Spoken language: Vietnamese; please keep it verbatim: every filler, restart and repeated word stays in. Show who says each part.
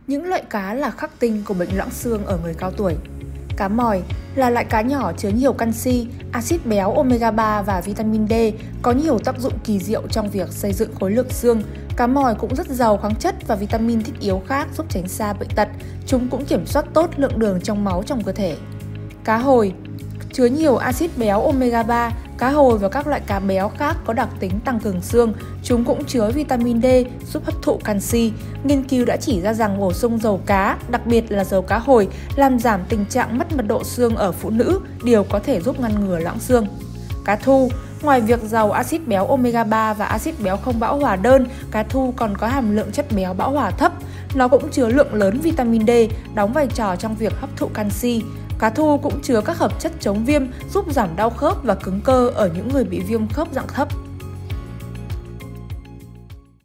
Speaker 1: Những loại cá là khắc tinh của bệnh loãng xương ở người cao tuổi. Cá mòi là loại cá nhỏ chứa nhiều canxi, axit béo omega ba và vitamin D, có nhiều tác dụng kỳ diệu trong việc xây dựng khối lượng xương. Cá mòi cũng rất giàu khoáng chất và vitamin thiết yếu khác giúp tránh xa bệnh tật. Chúng cũng kiểm soát tốt lượng đường trong máu trong cơ thể. Cá hồi chứa nhiều axit béo omega ba. Cá hồi và các loại cá béo khác có đặc tính tăng cường xương. Chúng cũng chứa vitamin D giúp hấp thụ canxi. Nghiên cứu đã chỉ ra rằng bổ sung dầu cá, đặc biệt là dầu cá hồi, làm giảm tình trạng mất mật độ xương ở phụ nữ, điều có thể giúp ngăn ngừa loãng xương. Cá thu ngoài việc giàu axit béo omega ba và axit béo không bão hòa đơn, cá thu còn có hàm lượng chất béo bão hòa thấp. Nó cũng chứa lượng lớn vitamin D, đóng vai trò trong việc hấp thụ canxi. Cá thu cũng chứa các hợp chất chống viêm giúp giảm đau khớp và cứng cơ ở những người bị viêm khớp dạng thấp.